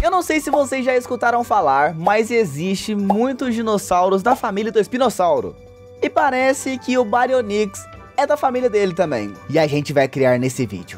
Eu não sei se vocês já escutaram falar, mas existe muitos dinossauros da família do espinossauro. E parece que o Baryonyx é da família dele também. E a gente vai criar nesse vídeo.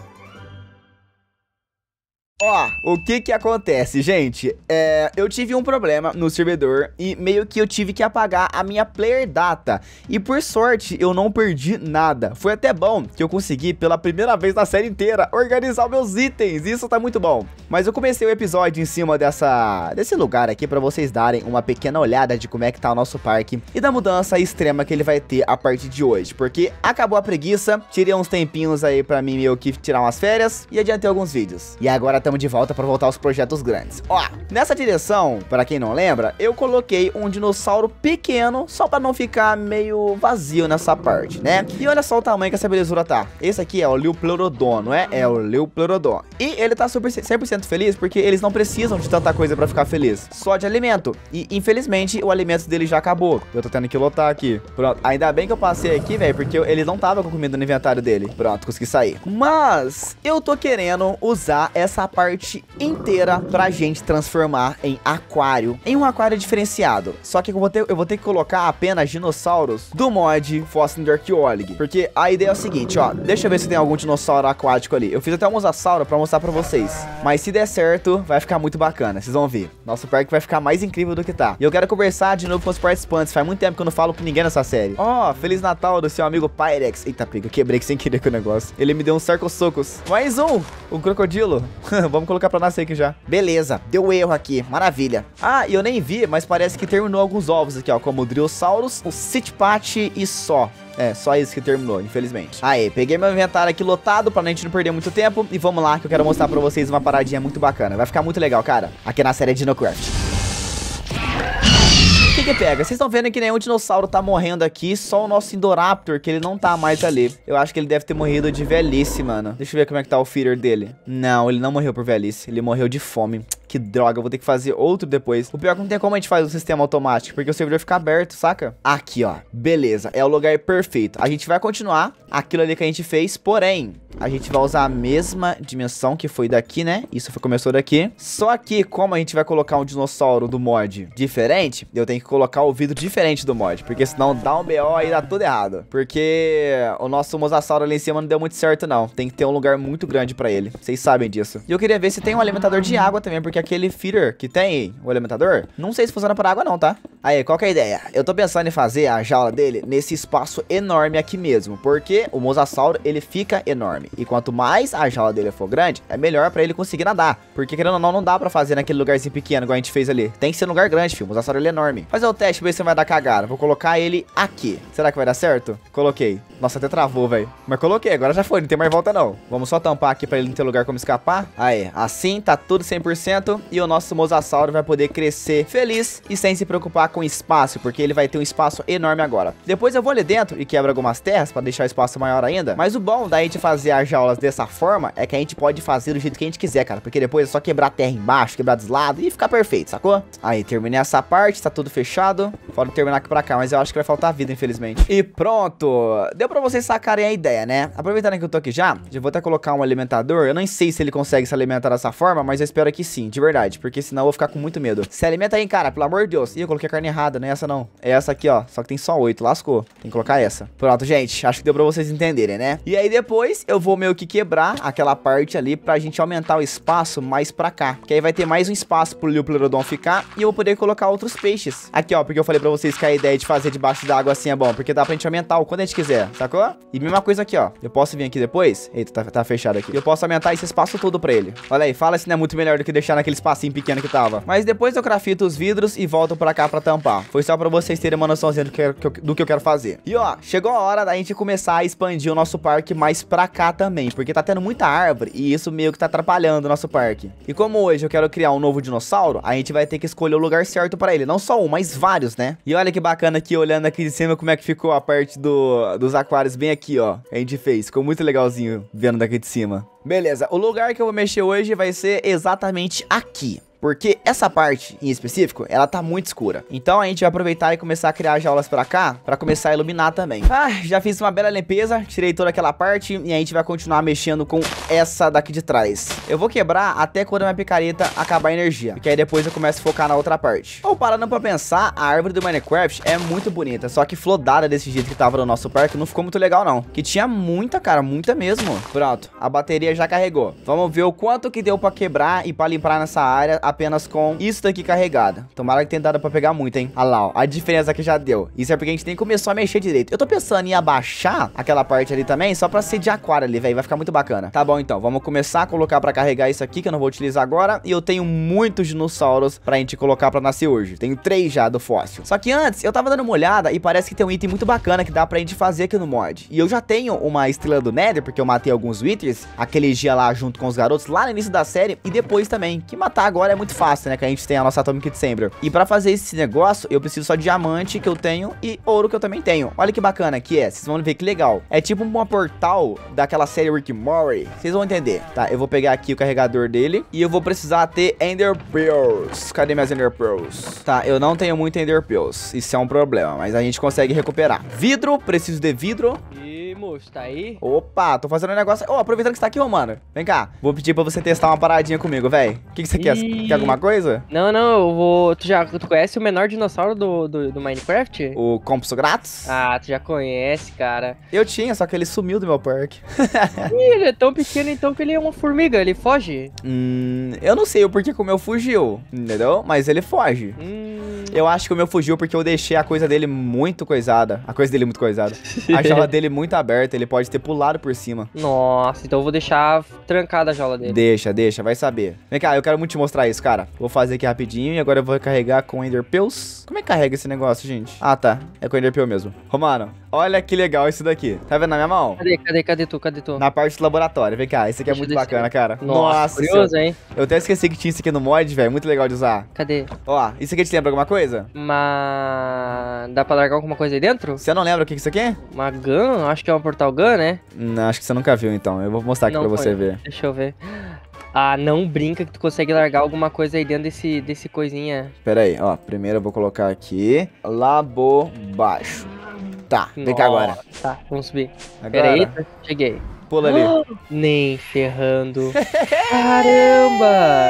Ó, o que acontece, gente? Eu tive um problema no servidor e meio que eu tive que apagar a minha player data. E por sorte, eu não perdi nada. Foi até bom que eu consegui, pela primeira vez na série inteira, organizar meus itens. Isso tá muito bom. Mas eu comecei o episódio em cima desse lugar aqui pra vocês darem uma pequena olhada de como é que tá o nosso parque e da mudança extrema que ele vai ter a partir de hoje. Porque acabou a preguiça, tirei uns tempinhos aí pra mim meio que tirar umas férias e adiantei alguns vídeos. E agora estamos de volta para voltar aos projetos grandes. Ó, nessa direção, para quem não lembra, eu coloquei um dinossauro pequeno só para não ficar meio vazio nessa parte, né? E olha só o tamanho que essa belezura tá. Esse aqui é o Liopleurodon, não é? É o Liopleurodon. E ele tá 100% feliz porque eles não precisam de tanta coisa para ficar feliz. Só de alimento. E infelizmente o alimento dele já acabou. Eu tô tendo que lotar aqui. Pronto. Ainda bem que eu passei aqui, velho, porque ele não tava com comida no inventário dele. Pronto, consegui sair. Mas eu tô querendo usar essa parte inteira pra gente transformar em aquário, em um aquário diferenciado. Só que eu vou ter que colocar apenas dinossauros do mod Fossil Archaeology, porque a ideia é o seguinte, ó, deixa eu ver se tem algum dinossauro aquático ali. Eu fiz até um mosasauro pra mostrar pra vocês, mas se der certo, vai ficar muito bacana, vocês vão ver. Nosso parque vai ficar mais incrível do que tá. E eu quero conversar de novo com os participantes, faz muito tempo que eu não falo com ninguém nessa série. Ó, Feliz Natal do seu amigo Pyrex. Eita, pega, eu quebrei sem querer com o negócio. Ele me deu uns socos. Mais um, o crocodilo. Vamos colocar pra nascer aqui já. Beleza, deu erro aqui, maravilha. Ah, e eu nem vi, mas parece que terminou alguns ovos aqui, ó, como o Driosaurus, o Sitpat e só. É, só isso que terminou, infelizmente. Aí, peguei meu inventário aqui lotado pra gente não perder muito tempo. E vamos lá, que eu quero mostrar pra vocês uma paradinha muito bacana. Vai ficar muito legal, cara, aqui na série Dinocraft. O que pega? Vocês estão vendo que nenhum dinossauro tá morrendo aqui, só o nosso Indoraptor, que ele não tá mais ali. Eu acho que ele deve ter morrido de velhice, mano. Deixa eu ver como é que tá o feeder dele. Não, ele não morreu por velhice, ele morreu de fome. Que droga, eu vou ter que fazer outro depois. O pior é que não tem como a gente fazer o sistema automático, porque o servidor fica aberto, saca? Aqui, ó, beleza, é o lugar perfeito. A gente vai continuar aquilo ali que a gente fez, porém, a gente vai usar a mesma dimensão que foi daqui, né? Isso começou daqui. Só que, como a gente vai colocar um dinossauro do mod diferente, eu tenho que colocar o vidro diferente do mod, porque senão dá um BO e dá tudo errado. Porque o nosso mosasauro ali em cima não deu muito certo, não. Tem que ter um lugar muito grande pra ele. Vocês sabem disso. E eu queria ver se tem um alimentador de água também, porque aquele feeder que tem, o alimentador, não sei se funciona para água não, tá? Aí, qual que é a ideia? Eu tô pensando em fazer a jaula dele nesse espaço enorme aqui mesmo, porque o mosasauro, ele fica enorme. E quanto mais a jaula dele for grande, é melhor pra ele conseguir nadar. Porque, querendo ou não dá pra fazer naquele lugarzinho pequeno, igual a gente fez ali. Tem que ser um lugar grande, filho. O mosasauro, ele é enorme. Fazer o teste pra ver se vai dar cagada. Vou colocar ele aqui. Será que vai dar certo? Coloquei. Nossa, até travou, velho. Mas coloquei, agora já foi, não tem mais volta não. Vamos só tampar aqui pra ele não ter lugar como escapar. Aí, assim tá tudo 100% e o nosso mosasauro vai poder crescer feliz e sem se preocupar com espaço, porque ele vai ter um espaço enorme agora. Depois eu vou ali dentro e quebro algumas terras pra deixar o espaço maior ainda. Mas o bom da gente fazer as jaulas dessa forma é que a gente pode fazer do jeito que a gente quiser, cara, porque depois é só quebrar terra embaixo, quebrar dos lados e ficar perfeito, sacou? Aí, terminei essa parte, tá tudo fechado. Pode terminar aqui pra cá, mas eu acho que vai faltar vida, infelizmente. E pronto! Deu pra vocês sacarem a ideia, né? Aproveitando que eu tô aqui já vou até colocar um alimentador. Eu não sei se ele consegue se alimentar dessa forma, mas eu espero que sim, de verdade, porque senão eu vou ficar com muito medo. Se alimenta aí, cara, pelo amor de Deus. Ih, eu coloquei a carne errada, não é essa não. É essa aqui, ó, só que tem só 8, lascou. Tem que colocar essa. Pronto, gente, acho que deu pra vocês entenderem, né? E aí depois eu vou meio que quebrar aquela parte ali pra gente aumentar o espaço mais pra cá, que aí vai ter mais um espaço pro Liopleurodon ficar e eu vou poder colocar outros peixes. Aqui, ó, porque eu falei pra vocês que a ideia de fazer debaixo d'água assim é bom, porque dá pra gente aumentar o quanto a gente quiser, sacou? E mesma coisa aqui, ó. Eu posso vir aqui depois? Eita, tá fechado aqui. Eu posso aumentar esse espaço todo pra ele. Olha aí, fala se não é muito melhor do que deixar naquele espacinho pequeno que tava. Mas depois eu crafito os vidros e volto pra cá pra tampar. Foi só pra vocês terem uma noçãozinha do que eu quero fazer. E ó, chegou a hora da gente começar a expandir o nosso parque mais pra cá também, porque tá tendo muita árvore e isso meio que tá atrapalhando o nosso parque. E como hoje eu quero criar um novo dinossauro, a gente vai ter que escolher o lugar certo pra ele. Não só um, mas vários, né? E olha que bacana aqui, olhando aqui de cima, como é que ficou a parte dos aquários bem aqui, ó. A gente fez, ficou muito legalzinho vendo daqui de cima. Beleza, o lugar que eu vou mexer hoje vai ser exatamente aqui. Porque essa parte, em específico, ela tá muito escura. Então a gente vai aproveitar e começar a criar jaulas pra cá, pra começar a iluminar também. Ah, já fiz uma bela limpeza, tirei toda aquela parte e a gente vai continuar mexendo com essa daqui de trás. Eu vou quebrar até quando a minha picareta acabar a energia, porque aí depois eu começo a focar na outra parte. Ou parando pra pensar, a árvore do Minecraft é muito bonita, só que flodada desse jeito que tava no nosso parque não ficou muito legal não. Que tinha muita, cara, muita mesmo. Pronto, a bateria já carregou. Vamos ver o quanto que deu pra quebrar e pra limpar nessa área apenas com isso daqui carregada. Tomara que tenha dado pra pegar muito, hein? Olha lá, ó, a diferença que já deu. Isso é porque a gente nem começou a mexer direito. Eu tô pensando em abaixar aquela parte ali também, só pra ser de aquário ali, velho. Vai ficar muito bacana. Tá bom, então. Vamos começar a colocar pra carregar isso aqui, que eu não vou utilizar agora. E eu tenho muitos dinossauros pra gente colocar pra nascer hoje. Tenho 3 já do fóssil. Só que antes, eu tava dando uma olhada e parece que tem um item muito bacana que dá pra gente fazer aqui no mod. E eu já tenho uma estrela do Nether, porque eu matei alguns Withers aquele dia lá junto com os garotos, lá no início da série. E depois também. Que matar agora é muito fácil, né? Que a gente tem a nossa Atomic Chamber. E pra fazer esse negócio, eu preciso só de diamante, que eu tenho, e ouro, que eu também tenho. Olha que bacana que é. Vocês vão ver que legal. É tipo uma portal daquela série Rick and Morty. Vocês vão entender. Tá, eu vou pegar aqui o carregador dele. E eu vou precisar ter Ender Pearls. Cadê minhas Ender Pearls? Tá, eu não tenho muito Ender Pearls. Isso é um problema, mas a gente consegue recuperar. Vidro, preciso de vidro. Moço, tá aí? Opa, tô fazendo um negócio. Ô, aproveitando que você tá aqui, Romano. Vem cá. Vou pedir pra você testar uma paradinha comigo, velho. O que você quer? Quer alguma coisa? Não, eu vou... Tu conhece o menor dinossauro do Minecraft? O Compso Grátis? Ah, tu já conhece, cara. Eu tinha, só que ele sumiu do meu parque. Ih, ele é tão pequeno então que ele é uma formiga, ele foge? Eu não sei o porquê que o meu fugiu, entendeu? Mas ele foge. Eu acho que o meu fugiu porque eu deixei a coisa dele muito coisada. A coisa dele muito coisada. A jaula dele muito aberta, ele pode ter pulado por cima. Nossa, então eu vou deixar trancada a jaula dele. Deixa, vai saber. Vem cá, eu quero muito te mostrar isso, cara. Vou fazer aqui rapidinho e agora eu vou carregar com Ender Pearls. Como é que carrega esse negócio, gente? Ah, tá. É com Ender Pearl mesmo. Romano, olha que legal isso daqui. Tá vendo na minha mão? Cadê tu? Na parte do laboratório. Vem cá, esse aqui é muito bacana, cara. Nossa, curioso, hein? Eu até esqueci que tinha isso aqui no mod, velho. Muito legal de usar. Cadê? Ó, isso aqui te lembra alguma coisa? Dá pra largar alguma coisa aí dentro? Você não lembra o que isso aqui é? Uma gun? Acho que é uma portal gun, né? Não, acho que você nunca viu, então. Eu vou mostrar aqui pra você ver. Deixa eu ver. Ah, não brinca que tu consegue largar alguma coisa aí dentro desse coisinha. Pera aí, ó. Primeiro eu vou colocar aqui. Labo baixo. Tá, vem cá agora. Tá, vamos subir. Agora. Pera aí, cheguei. Pula ali. Nem ferrando. Caramba!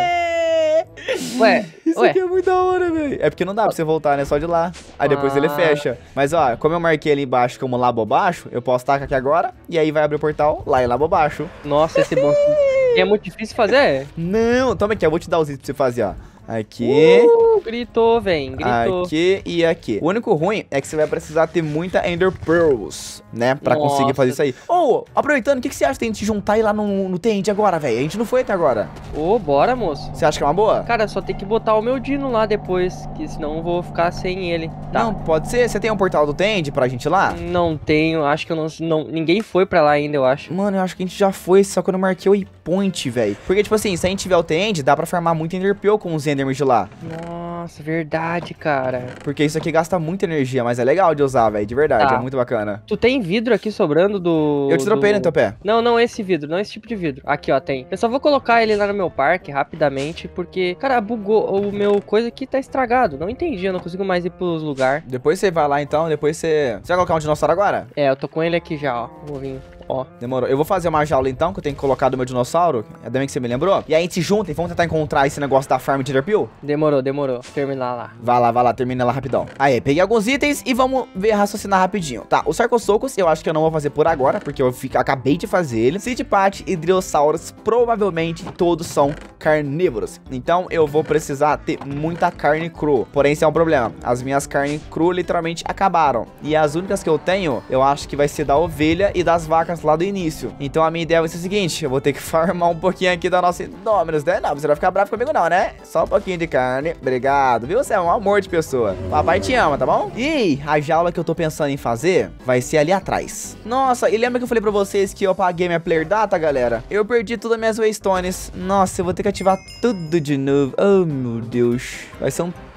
Isso aqui é muito da hora, velho. É porque não dá pra você voltar, né? Só de lá. Aí depois ele fecha. Mas, ó, como eu marquei ali embaixo como Labo baixo, eu posso tacar aqui agora. E aí vai abrir o portal lá em Labo baixo. Nossa, esse bom. É muito difícil fazer? Não, toma aqui, eu vou te dar os itens pra você fazer, ó. Aqui. Gritou, gritou. Aqui e aqui. O único ruim é que você vai precisar ter muita Ender Pearls, né? Pra conseguir fazer isso aí. Aproveitando, o que você acha de a gente juntar e ir lá no Tend agora, velho? A gente não foi até agora. Bora, moço. Você acha que é uma boa? Cara, só tem que botar o meu Dino lá depois, que senão eu vou ficar sem ele. Tá. Não, pode ser. Você tem um portal do Tend pra gente ir lá? Não tenho, acho que eu não... Ninguém foi pra lá ainda, eu acho. Mano, eu acho que a gente já foi, só que eu não marquei o waypoint, velho. Porque, tipo assim, se a gente tiver o Tend, dá pra farmar muito Ender Pearl com os Endermans de lá. Nossa, verdade, cara. Porque isso aqui gasta muita energia, mas é legal de usar, velho, de verdade, é muito bacana. Tu tem vidro aqui sobrando do... Eu te dropei no teu pé. Não esse vidro, não esse tipo de vidro. Aqui, ó, tem. Eu só vou colocar ele lá no meu parque, rapidamente, porque, cara, bugou o meu coisa aqui, tá estragado. Não entendi, eu não consigo mais ir pros lugares. Depois você vai lá, então, depois você... Você vai colocar um dinossauro agora? É, eu tô com ele aqui já, ó, o ovinho. Ó. Demorou. Eu vou fazer uma jaula então, que eu tenho que colocar do meu dinossauro. É também que você me lembrou. E aí a gente se junta e vamos tentar encontrar esse negócio da farm de Enderpearl? Demorou. Terminar lá. Vai lá, termina lá rapidão. Aí, peguei alguns itens e vamos ver raciocinar rapidinho. Tá, os sarcossocos eu acho que eu não vou fazer por agora, porque eu acabei de fazer ele. Seedpat e Driosaurus, provavelmente todos são carnívoros. Então eu vou precisar ter muita carne cru. Porém, esse é um problema. As minhas carnes cru literalmente acabaram. E as únicas que eu tenho, eu acho que vai ser da ovelha e das vacas lá do início. Então a minha ideia vai ser o seguinte: eu vou ter que farmar um pouquinho aqui da nossa Indominus, né? Não, você vai ficar bravo comigo não, né? Só um pouquinho de carne. Obrigado, viu? Você é um amor de pessoa. Papai te ama, tá bom? E a jaula que eu tô pensando em fazer vai ser ali atrás. Nossa, e lembra que eu falei pra vocês que eu apaguei minha player data, galera? Eu perdi todas as minhas waystones. Nossa, eu vou ter que ativar tudo de novo. Oh, meu Deus. Vai ser um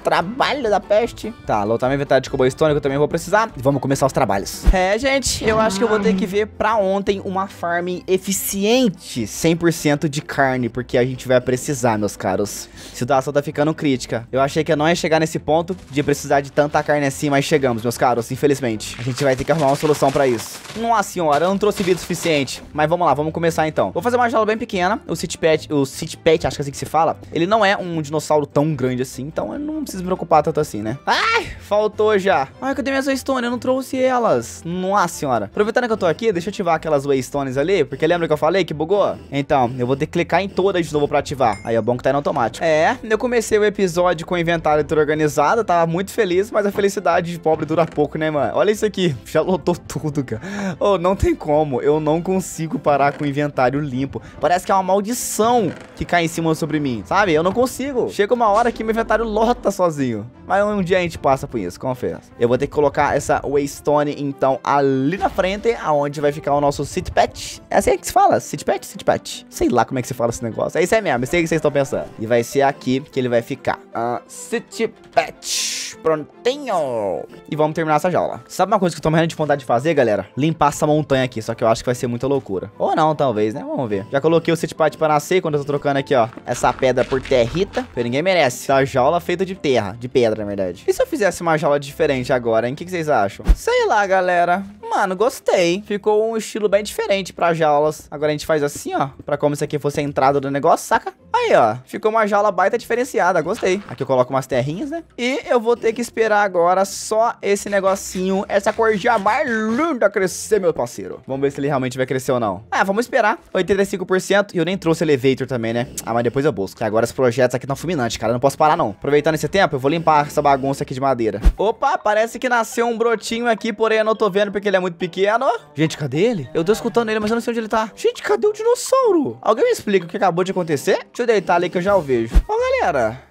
trabalho da peste. Tá, lotar meu inventário de cobblestone que eu também vou precisar. E vamos começar os trabalhos. Gente, eu acho que eu vou ter que ver pra ontem uma farm eficiente 100% de carne, porque a gente vai precisar, meus caros. A situação tá ficando crítica. Eu achei que eu não ia chegar nesse ponto de precisar de tanta carne assim, mas chegamos, meus caros, infelizmente. A gente vai ter que arrumar uma solução pra isso. Nossa senhora, eu não trouxe vida suficiente. Mas vamos lá, vamos começar então. Vou fazer uma jaula bem pequena. O City Pet, acho que é assim que se fala, ele não é um dinossauro tão grande assim, então eu não preciso me preocupar tanto assim, né? Ai, faltou já. Ai, cadê minhas Waystone? Eu não trouxe elas. Nossa senhora. Aproveitando que eu tô aqui, deixa eu ativar aquelas Waystones ali, porque lembra que eu falei que bugou? Então, eu vou ter que clicar em todas de novo pra ativar. Aí é bom que tá no automático. Eu comecei o episódio com o inventário tudo organizado, tava muito feliz, mas a felicidade de pobre dura pouco, né, mano? Olha isso aqui, já lotou tudo, cara. Oh, não tem como, eu não consigo parar com o inventário limpo. Parece que é uma maldição que cai em cima sobre mim, sabe? Eu não consigo. Chega uma hora que meu inventário lota sozinho. Mas um dia a gente passa por isso, confesso. Eu vou ter que colocar essa Waystone, então, ali na frente, aonde vai ficar o nosso City Pet. É assim que se fala? City Pet? City Pet. Sei lá como é que se fala esse negócio. É isso aí mesmo, sei o que vocês estão pensando. E vai ser aqui que ele vai ficar. City Pet. Prontinho. E vamos terminar essa jaula. Sabe uma coisa que eu tô morrendo de vontade de fazer, galera? Limpar essa montanha aqui, só que eu acho que vai ser muita loucura. Ou não, talvez, né? Vamos ver. Já coloquei o City Pet pra nascer quando eu tô trocando aqui, ó, essa pedra por territa, porque ninguém merece. Essa jaula feita de terra, de pedra, na verdade. E se eu fizesse uma jaula diferente agora, hein? O que vocês acham? Sei lá, galera. Mano, gostei. Ficou um estilo bem diferente pra jaulas. Agora a gente faz assim, ó, pra como se aqui fosse a entrada do negócio, saca? Aí, ó, ficou uma jaula baita diferenciada, gostei. Aqui eu coloco umas terrinhas, né? E eu vou ter que esperar agora só esse negocinho, essa corjinha mais linda crescer, meu parceiro. Vamos ver se ele realmente vai crescer ou não. Vamos esperar. 85%. E eu nem trouxe elevator também, né? Mas depois eu busco. Agora os projetos aqui estão fulminantes, cara. Eu não posso parar, não. Aproveitando esse tempo, eu vou limpar essa bagunça aqui de madeira. Opa, parece que nasceu um brotinho aqui, porém eu não tô vendo porque ele é muito pequeno. Gente, cadê ele? Eu tô escutando ele, mas eu não sei onde ele tá. Gente, cadê o dinossauro? Alguém me explica o que acabou de acontecer? Deixa eu deitar ali que eu já o vejo. Ó, galera,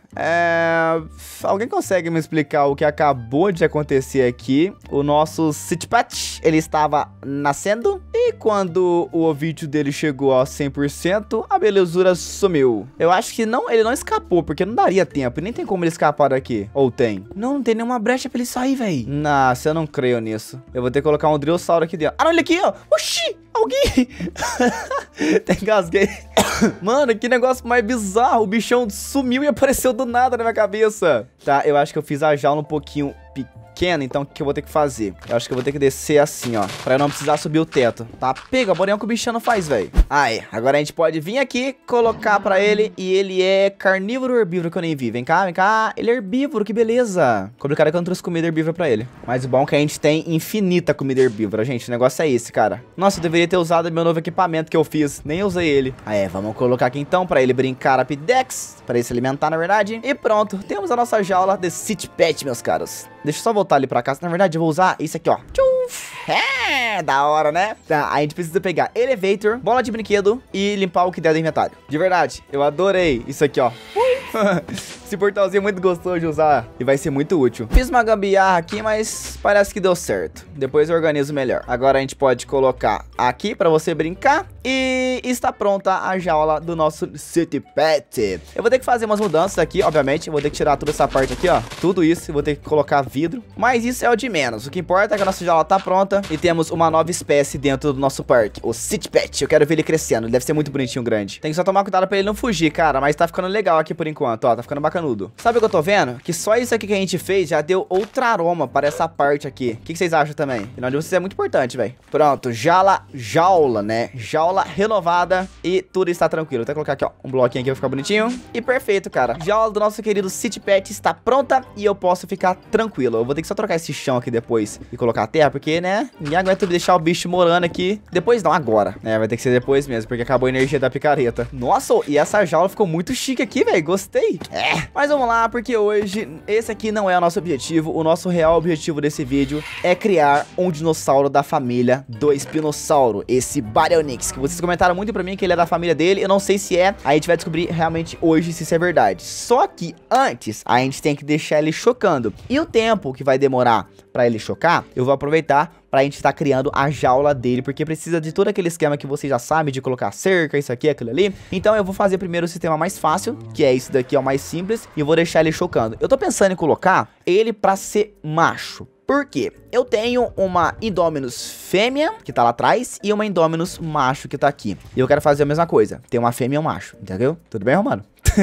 alguém consegue me explicar o que acabou de acontecer aqui? O nosso City Pet, ele estava nascendo e quando o ovídio dele chegou a 100%, a belezura sumiu. Eu acho que não, ele não escapou, porque não daria tempo, e nem tem como ele escapar daqui. Ou tem? Não tem nenhuma brecha pra ele sair, velho. Nossa, eu não creio nisso. Eu vou ter que colocar um Drillsauro aqui dentro. Ah, não, ele aqui, ó. Oxi! Alguém... Até engasguei. Mano, que negócio mais bizarro. O bichão sumiu e apareceu do nada na minha cabeça. Tá, eu acho que eu fiz a jaula um pouquinho pequena, então o que eu vou ter que fazer? Eu acho que eu vou ter que descer assim, ó, pra eu não precisar subir o teto. Tá, pega, porém é o que o bichão não faz, velho. Aí, agora a gente pode vir aqui, colocar pra ele, e ele é carnívoro ou herbívoro que eu nem vi. Vem cá, vem cá. Ele é herbívoro, que beleza. Complicado é que eu não trouxe comida herbívora pra ele. Mas o bom é que a gente tem infinita comida herbívora, gente. O negócio é esse, cara. Nossa, eu deveria ter usado meu novo equipamento que eu fiz. Nem usei ele. Aí, vamos colocar aqui então pra ele brincar a Pidex, pra ele se alimentar, na verdade. E pronto, temos a nossa jaula de City Pet, meus caros. Deixa eu só voltar ali pra casa. Na verdade, eu vou usar isso aqui, ó. Da hora, né? Tá, a gente precisa pegar elevator, bola de brinquedo e limpar o que der do inventário. De verdade, eu adorei isso aqui, ó. Esse portalzinho é muito gostoso de usar e vai ser muito útil. Fiz uma gambiarra aqui, mas parece que deu certo. Depois eu organizo melhor. Agora a gente pode colocar aqui pra você brincar. E está pronta a jaula do nosso City Pet. Eu vou ter que fazer umas mudanças aqui, obviamente. Eu vou ter que tirar toda essa parte aqui, ó. Tudo isso, eu vou ter que colocar vidro. Mas isso é o de menos. O que importa é que a nossa jaula tá pronta e temos uma nova espécie dentro do nosso parque. O City Pet. Eu quero ver ele crescendo. Ele deve ser muito bonitinho, grande. Tem que só tomar cuidado pra ele não fugir, cara. Mas tá ficando legal aqui por enquanto, ó. Tá ficando bacanudo. Sabe o que eu tô vendo? Que só isso aqui que a gente fez já deu outro aroma para essa parte aqui. O que vocês acham também? Afinal de vocês é muito importante, velho. Pronto. Jaula, né? Jaula renovada e tudo está tranquilo. Vou até colocar aqui, ó, um bloquinho aqui vai ficar bonitinho. E perfeito, cara. Jaula do nosso querido City Pet está pronta e eu posso ficar tranquilo. Eu vou ter que só trocar esse chão aqui depois e colocar a terra, porque, né, ninguém aguenta deixar o bicho morando aqui. Depois não, agora. Vai ter que ser depois mesmo, porque acabou a energia da picareta. Nossa, e essa jaula ficou muito chique aqui, velho. Gostei. Mas vamos lá, porque hoje esse aqui não é o nosso objetivo. O nosso real objetivo desse vídeo é criar um dinossauro da família do espinossauro, esse Baryonyx, que vocês comentaram muito pra mim que ele é da família dele. Eu não sei se é, a gente vai descobrir realmente hoje se isso é verdade. Só que antes, a gente tem que deixar ele chocando. E o tempo que vai demorar pra ele chocar, eu vou aproveitar pra gente estar criando a jaula dele, porque precisa de todo aquele esquema que você já sabe, de colocar cerca, isso aqui, aquilo ali. Então eu vou fazer primeiro o sistema mais fácil, que é esse daqui, é o mais simples, e eu vou deixar ele chocando. Eu tô pensando em colocar ele pra ser macho. Por quê? Eu tenho uma Indominus fêmea, que tá lá atrás, e uma Indominus macho, que tá aqui. E eu quero fazer a mesma coisa. Tem uma fêmea e um macho, entendeu? Tudo bem, Romano?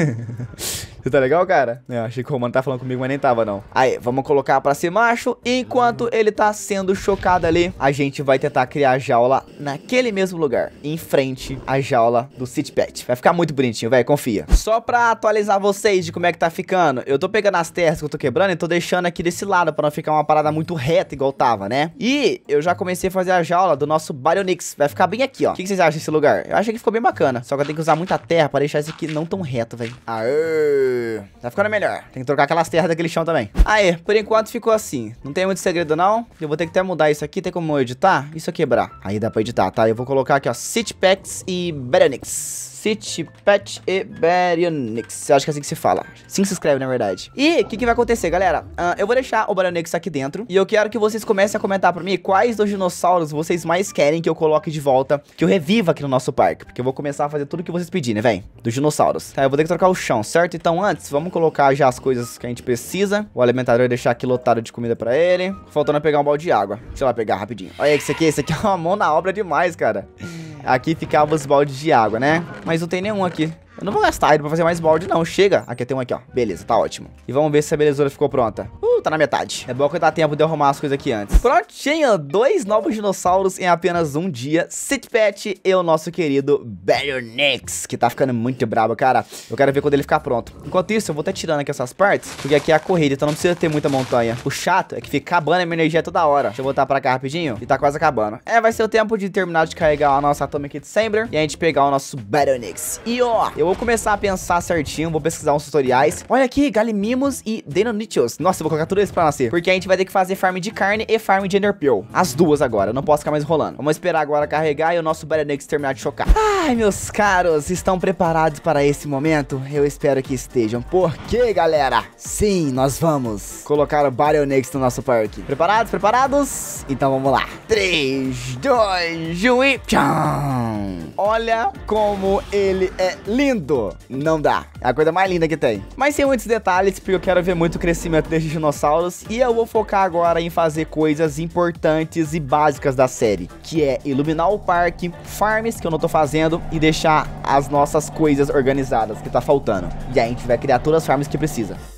Você tá legal, cara? Eu achei que o Romano tá falando comigo, mas nem tava, não. Aí, vamos colocar pra ser macho. E enquanto ele tá sendo chocado ali, a gente vai tentar criar a jaula naquele mesmo lugar, em frente à jaula do City Pet. Vai ficar muito bonitinho, velho, confia. Só pra atualizar vocês de como é que tá ficando, eu tô pegando as terras que eu tô quebrando e tô deixando aqui desse lado, pra não ficar uma parada muito reta igual tava, né? E eu já comecei a fazer a jaula do nosso Baryonyx. Vai ficar bem aqui, ó. O que vocês acham desse lugar? Eu acho que ficou bem bacana. Só que eu tenho que usar muita terra pra deixar isso aqui não tão reto, velho. Aê! Tá ficando melhor. Tem que trocar aquelas terras daquele chão também. Aí, por enquanto ficou assim. Não tem muito segredo, não. Eu vou ter que até mudar isso aqui. Tem como eu editar? Isso aqui quebrar. Aí dá pra editar, tá? Eu vou colocar aqui, ó, City Pets e Baryonyx. City Pet e Baryonyx. Eu acho que é assim que se fala. Assim se escreve, na verdade. E o que vai acontecer, galera? Eu vou deixar o Baryonyx aqui dentro. E eu quero que vocês comecem a comentar pra mim quais dos dinossauros vocês mais querem que eu coloque de volta, que eu reviva aqui no nosso parque. Porque eu vou começar a fazer tudo que vocês pedirem, velho. Dos dinossauros. Tá, eu vou ter que trocar o chão, certo? Então antes, vamos colocar já as coisas que a gente precisa. O alimentador deixar aqui lotado de comida pra ele. Faltando pegar um balde de água. Deixa eu lá pegar rapidinho. Olha esse aqui é uma mão na obra demais, cara. Aqui ficava os baldes de água, né? Mas não tem nenhum aqui. Eu não vou gastar ele pra fazer mais balde, não. Chega. Aqui tem um aqui, ó. Beleza, tá ótimo. E vamos ver se a belezura ficou pronta. Tá na metade. É bom que dá tempo de eu arrumar as coisas aqui antes. Prontinho. 2 novos dinossauros em apenas um dia. City Pet e o nosso querido Baryonyx, que tá ficando muito brabo, cara. Eu quero ver quando ele ficar pronto. Enquanto isso, eu vou até tirando aqui essas partes, porque aqui é a corrida, então não precisa ter muita montanha. O chato é que fica acabando a minha energia toda hora. Deixa eu voltar pra cá rapidinho. E tá quase acabando. Vai ser o tempo de terminar de carregar a nossa Atomic Saber e a gente pegar o nosso Baryonyx. E ó, eu vou começar a pensar certinho, vou pesquisar uns tutoriais. Olha aqui, Gallimimus e Deinonychus. Nossa, eu vou colocar tudo isso pra nascer, porque a gente vai ter que fazer farm de carne e farm de Enderpearl. As duas agora, eu não posso ficar mais enrolando. Vamos esperar agora carregar e o nosso Baryonyx terminar de chocar. Ai, meus caros, estão preparados para esse momento? Eu espero que estejam. Por quê, galera? Sim, nós vamos colocar o Baryonyx no nosso parque. Preparados? Preparados? Então vamos lá. 3, 2, 1 e... tchau! Olha como ele é lindo. Não dá. É a coisa mais linda que tem. Mas sem muitos detalhes, porque eu quero ver muito o crescimento desses dinossauros. E eu vou focar agora em fazer coisas importantes e básicas da série, que é iluminar o parque, farms que eu não tô fazendo e deixar as nossas coisas organizadas, que tá faltando. E aí a gente vai criar todas as farms que precisa.